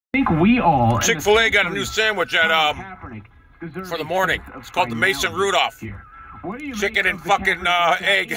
think we all Chick-fil-A got a new sandwich at for the morning. It's called the Mason Rudolph. Chicken and fucking egg.